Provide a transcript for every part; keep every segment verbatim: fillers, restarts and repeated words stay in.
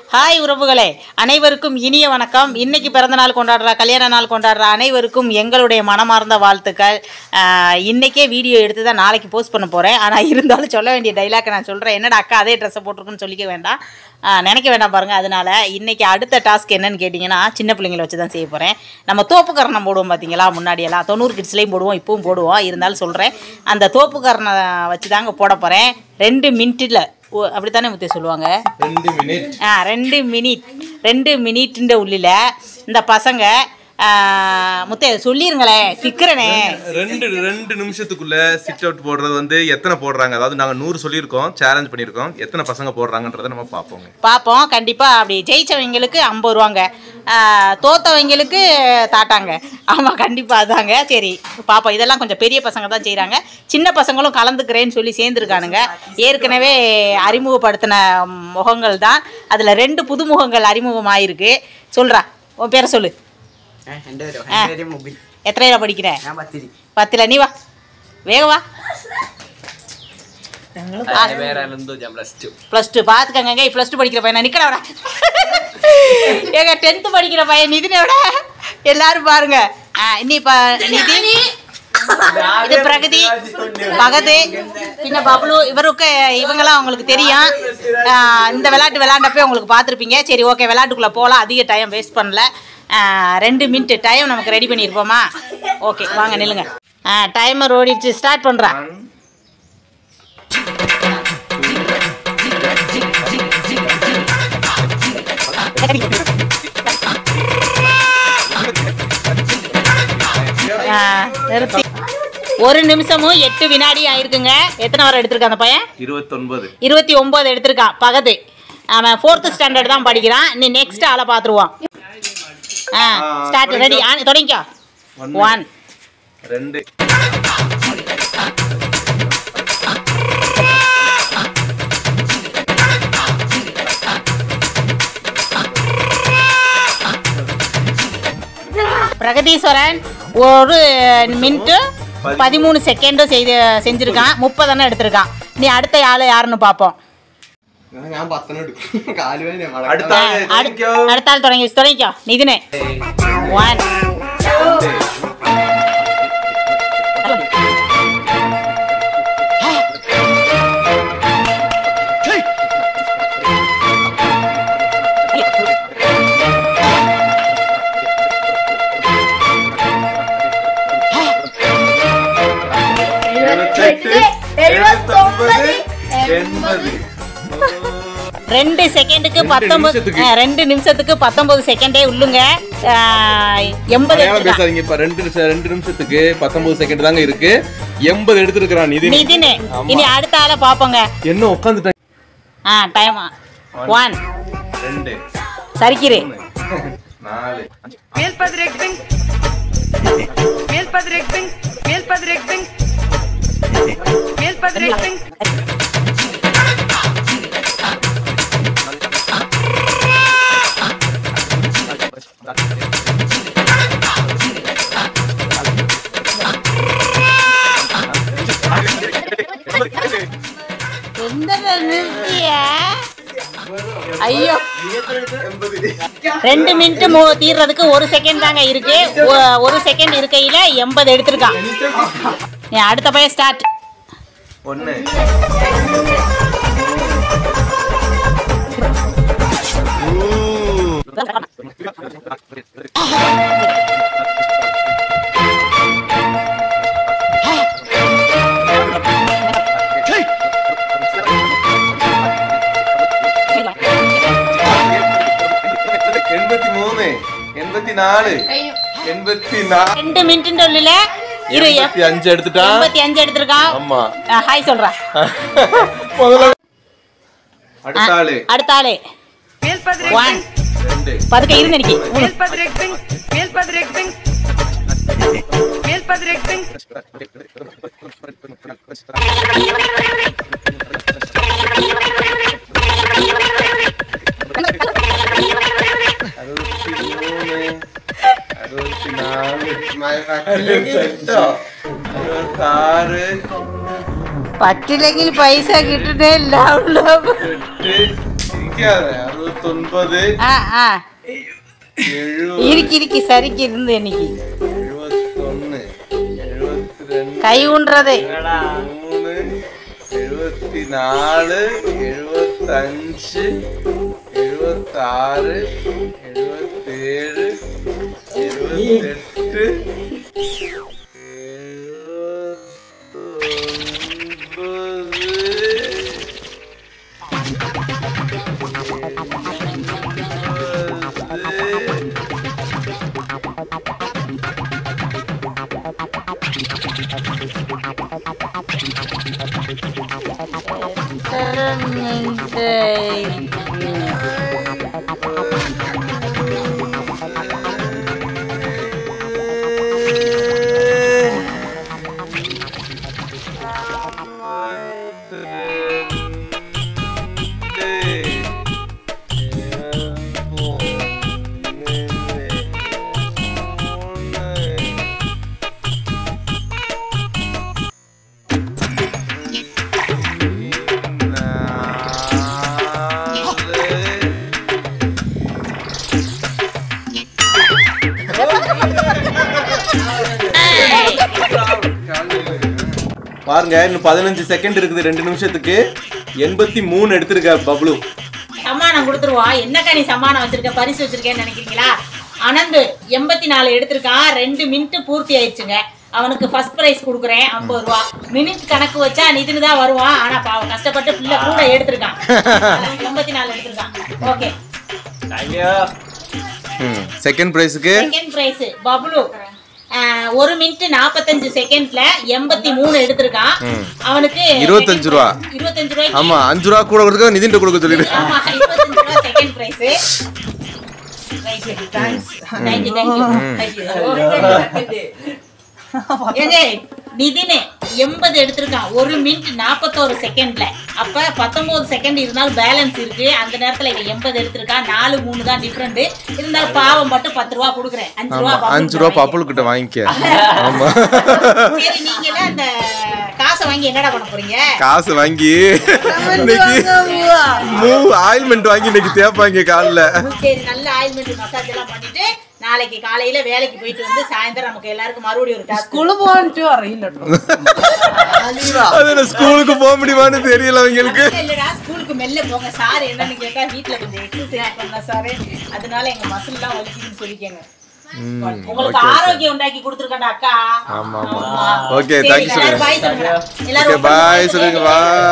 Hi உறவுகளே, அனைவருக்கும் இனிய வணக்கம். இன்றைக்கி பிறந்த நாள் கொண்டாடுற, கல்யாண நாள் கொண்டாடுற அனைவருக்கும் எங்களுடைய மனமார்ந்த வாழ்த்துக்கள். இன்றைக்கே வீடியோ எடுத்து தான் நாளைக்கு போஸ்ட் பண்ண போகிறேன். ஆனால் இருந்தாலும் சொல்ல வேண்டிய டைலாக்கை நான் சொல்கிறேன். என்னடா அக்கா அதே ட்ரெஸ்ஸை போட்டிருக்குன்னு சொல்லிக்க வேண்டாம், நினைக்க வேண்டாம் பாருங்கள். அதனால் இன்றைக்கி அடுத்த டாஸ்க் என்னன்னு கேட்டிங்கன்னா, சின்ன பிள்ளைங்களை வச்சு தான் செய்ய போகிறேன். நம்ம தோப்புக்கரணம் போடுவோம் பார்த்தீங்களா, முன்னாடியெல்லாம் தொண்ணூறு கிட்ஸ்லேயும் போடுவோம், இப்பவும் போடுவோம். இருந்தாலும் சொல்கிறேன், அந்த தோப்புக்கரணை வச்சு தாங்க போட போகிறேன். ரெண்டு மினிட்டில் ஓ அப்படித்தானே முத்தே சொல்லுவாங்க, ரெண்டு மினிட் ஆ ரெண்டு மினிட் ரெண்டு மினிட்ன்ற உள்ளில் இந்த பசங்க முத்தே சொல்லிருங்களேன், திக்கிறனே. ரெண்டு ரெண்டு நிமிஷத்துக்குள்ள சிட் அவுட் போடுறது வந்து எத்தனை போடுறாங்க, அதாவது நாங்கள் நூறு சொல்லியிருக்கோம், சேலஞ்ச் பண்ணியிருக்கோம், எத்தனை பசங்க போடுறாங்கன்றதை நம்ம பார்ப்போங்க பார்ப்போம் கண்டிப்பாக. அப்படி ஜெயிச்சவங்களுக்கு ஐம்பது ரூபாங்க, தோத்தவங்களுக்கு தாட்டாங்க. ஆமாம் கண்டிப்பாக அதாங்க. சரி பார்ப்போம். இதெல்லாம் கொஞ்சம் பெரிய பசங்க தான் செய்கிறாங்க, சின்ன பசங்களும் கலந்துக்கிறேன்னு சொல்லி சேர்ந்துருக்கானுங்க. ஏற்கனவே அறிமுகப்படுத்தின முகங்கள் தான், அதில் ரெண்டு புது முகங்கள் அறிமுகமாயிருக்கு. சொல்கிறா, உன் பேரை சொல்லு. எத்தனை படிக்கிறேன்? பத்துல. நீ வா, வேக வா. பிளஸ் டூ பாத்துக்கங்க. பிளஸ் டூ படிக்கிற பையன் நிக்கட விட, ஏங்க டென்த் படிக்கிற பையன் நிதினோட எல்லாரும் பாருங்க. இன்னி நிதி, இது பிரகதி, பகது, பின்ன பப்ளு. இவருக்கு இவங்கெல்லாம் உங்களுக்கு தெரியும். இந்த விளையாட்டு விளையாண்டப்பே உங்களுக்கு பார்த்துருப்பீங்க. சரி ஓகே, விளையாட்டுக்குள்ளே போகலாம். அதிக டைம் வேஸ்ட் பண்ணல. ரெண்டு மினிட் டைம் நமக்கு ரெடி பண்ணியிருப்போமா? ஓகே வாங்க நில்லுங்க. டைமர் ஓடிடுச்சு, ஸ்டார்ட் பண்ணுறேன். நிறுத்தி. ஒரு நிமிஷமும் எட்டு வினாடி ஆயிருக்குங்க. எத்தனை வரை எடுத்திருக்கான் அந்த பையன்? இருபத்தொன்பது இருபத்தி ஒன்பது எடுத்திருக்கான். பகது அவன் ஃபோர்த்து ஸ்டாண்டர்ட் தான் படிக்கிறான். நீ நெக்ஸ்ட் ஆளை பார்த்துருவான். ஆ ஸ்டார்ட், ரெடி, ஆன், தொடங்கிக்கோ. ஒன் ரெண்டு பிரகதீஸ்வரன் ஒரு மினிட்டு பதிமூணு செகண்டும் செய்து செஞ்சுருக்கான். முப்பது எடுத்திருக்கான். நீ அடுத்த ஆள் யாருன்னு பார்ப்போம். அடுத்த ஆள் தொடங்கி தொடங்கிக்கோ. நிதினே. ஒன் ரெண்டு செகண்டுக்கு பத்தொன்பது, ரெண்டு நிமிஷத்துக்கு பத்தொன்பது செகண்டே உள்ளுங்க. எண்பது பேசாதீங்க. இப்ப ரெண்டு ரெண்டு நிமிஷத்துக்கு பத்தொன்பது செகண்ட் தாங்க இருக்கு. எண்பது எடுத்துருக்கான் நிதினே. இனி அடுத்த ஆளை பாப்போங்க. என்ன உட்காந்துட்டேன். ஆ டைம். ஒன் ரெண்டு சரிக்கிறே. நாலு ஐயோ, ரெண்டு மினிட் தீர்றதுக்கு ஒரு செகண்ட் தாங்க இருக்கு. ஒரு செகண்ட் இருக்கையில எண்பது எடுத்திருக்கான். அடுத்த பையன் ஸ்டார்ட். ஒன்னு எண்பத்தி மூணு எண்பத்தி நாலு எண்பத்தி நாலு ரெண்டு மினிட் உள்ள இருபத்தி அஞ்சு எடுத்துட்டான். இருபத்தி அஞ்சு எடுத்திருக்கான். ஆமா, ஹாய் சொல்றா. அடுத்த ஆளு அடுத்த ஆளு ஒன் ரெண்டு பதுக்க இருந்து நிக்கி. அறுபத்தி நாலு அறுபத்தாறு പറ്റില്ലെങ്കിൽ പൈസ കിട്ടുന്നേ சிரிக்காத. அறுபத்தொன்பது ஆ ஆ எழுபது இருக்கு இருக்கு சரிக்கு இருந்து இன்னைக்கு எழுபத்தொன்னு எழுபத்தி ரெண்டு கை ஊன்றது மூணு எழுபத்தி நாலு எழுபத்தஞ்சு எழுபத்தாறு எழுபத்தேழு எழுபத்தெட்டு பாருங்க இன்னும் பதினஞ்சு செகண்ட் இருக்குது ரெண்டு நிமிஷத்துக்கு எண்பத்தி மூணு எடுத்திருக்க பப்ளு. சம்மானம் கொடுத்துருவா. என்னக்கா நீ சம்மானம் வச்சிருக்க பரிசு வச்சிருக்கேன்னு நினைக்கிறீங்களா? அனந்து எண்பத்தி நாலு எடுத்திருக்கான். ரெண்டு மினிட் பூர்த்தி ஆயிடுச்சுங்க. அவனுக்கு ஃபர்ஸ்ட் பிரைஸ் கொடுக்குறேன் ஐம்பது ரூபா. மினிட் கணக்கு வச்சா நிதினு தான் வருவான். ஆனா பாவம் கஷ்டப்பட்டு பிள்ளை கூட எடுத்திருக்கான். எண்பத்தி நாலு எடுத்திருக்கான். ஓகே செகண்ட் பிரைஸுக்கு செகண்ட் பிரைஸ் பப்ளு ஒரு மினிட் நாற்பத்தஞ்சு செகண்ட்ல எண்பத்தி மூணு எடுத்திருக்கான். அவனுக்கு இருபத்தஞ்சு ரூபா இருபத்தஞ்சு ரூபாய். ஆமா அஞ்சு ரூபா கூட கொடுக்க நிதின் கொடுக்க சொல்லிடு. ஆமா இருபத்தஞ்சு ரூபாய் second prize. Thanks thank you thank you. ஏங்க நிதினே எண்பது எடுத்திருக்கான். ஒரு மினிட் நாற்பத்தோரு செகண்ட்ல. அப்ப பத்தொன்பது செகண்ட் இருந்தாலும் பேலன்ஸ் இருக்கு. அந்த நேரத்துல இவன் எண்பது எடுத்திருக்கான். நாலு மூணு தான் டிஃபரெண்ட். இருந்தாலும் பாவம் மட்டும் பத்து ரூபா கொடுக்குறேன். அஞ்சு ரூபா அஞ்சு ரூபா பப்புள் கிட்ட வாங்கிக்க. ஆமா சரி நீங்க அந்த காசை வாங்கி என்னடா பண்ண போறீங்க? காசு வாங்கி மூவ் ஆயில்மெண்ட் வாங்கி இன்னைக்கு தேப்பாங்க கால்ல. சரி நல்ல ஆயில்மெண்ட் மசாஜ் எல்லாம் பண்ணிட்டு நாளைக்கு காலையில வேலைக்கு போயிட்டு வந்து சாயந்தரம் நமக்கு எல்லாருக்கும் மறுபடியும் ஒரு டாஸ்க். ஸ்கூல் போன்ட்டு வரீங்க. அது ஸ்கூலுக்கு போக முடியுமான்னு தெரியல அவங்களுக்கு. இல்லடா ஸ்கூலுக்கு மெல்ல போங்க சார். என்னன்னு கேட்டா வீட்ல கொஞ்சம் எக்ஸசைஸ் பண்ணா சார், அதனால எங்க மசில் எல்லாம் வலிக்குதுன்னு சொல்லிக்கங்க. உங்களுக்கு ஆரோக்கியம் உண்டாக்கி கொடுத்துருக்கடா அக்கா. ஆமா ஆமா ஓகே थैंक यू எல்லாரும் பை சொல்லுங்க. எல்லாரும் பை சொல்லுங்க.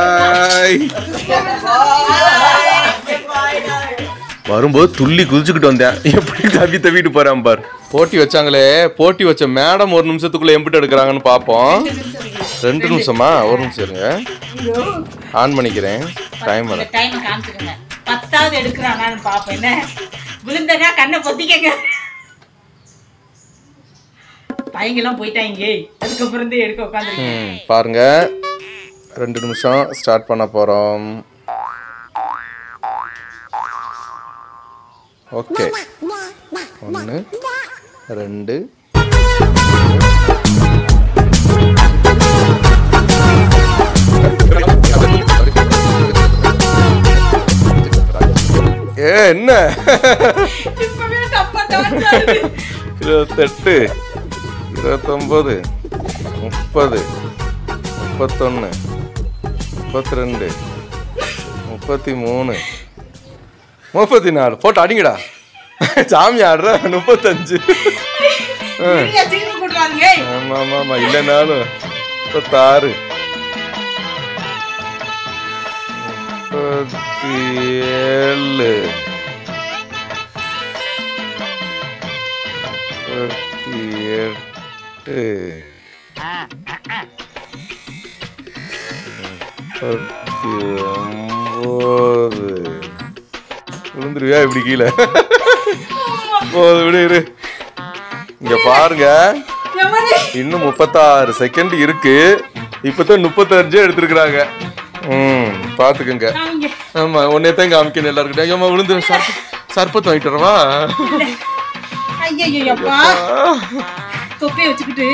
பை வரும்போது துள்ளி குதிச்சுக்கிட்டு வந்தேன். எப்படி தப்பி தவிட்டு போறான் பார். போட்டி வச்சாங்களே, போட்டி வச்ச மேடம் ஒரு நிமிஷத்துக்குள்ள எம்பிட்டு எடுக்கிறாங்கன்னு பாப்போம். ரெண்டு நிமிஷமா? ஒரு நிமிஷம் இருங்க, ஆன் பண்ணிக்கிறேன். டைம் வர டைம் காமிச்சுக்கங்க. பத்தாவது எடுக்கிறானான்னு பாப்பேன். என்ன விழுந்தனா கண்ணை பொத்திக்கங்க. பையங்கெல்லாம் போயிட்டாங்க. அதுக்கப்புறம் தான் எடுக்க உட்காந்துருக்கேன். பாருங்க ரெண்டு நிமிஷம் ஸ்டார்ட் பண்ண போறோம். ஓகே ஒன்று ரெண்டு ஏ என்ன இருபத்தெட்டு இருபத்தொம்பது முப்பது முப்பத்தொன்று முப்பத்தி ரெண்டு முப்பத்தி மூணு முப்பத்தி நாலு போட்டு அடிங்கடா. சாமி ஆடுற முப்பத்தஞ்சு. ஆமா ஆமா ஆமா இல்லைனாலும் முப்பத்தாறு முப்பத்தி ஏழு முப்பத்தி எட்டு முப்பத்தி ஒன்பது. விழுந்துருவியா இப்படி கீழே? போது விடு இரு. இங்க பாருங்க இன்னும் முப்பத்தாறு செகண்ட் இருக்கு. இப்பதான் முப்பத்தஞ்சு எடுத்துருக்குறாங்க. ம் பாத்துக்கங்க. ஆமா ஒன்னேதான் காமிக்கணும் எல்லாருக்கிட்ட. ஏமா விழுந்து சர்பத்து வாங்கிட்டு வரவா? ஐயப்பா தொப்பையை வச்சுக்கிட்டு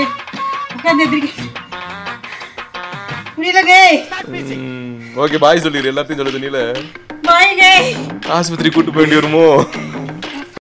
ஓகே பாய் சொல்லிடு. எல்லாத்தையும் சொல்லுது நீல. பாய் கை ஆஸ்பத்திரி கூட்டு போய் வேண்டி வருமோ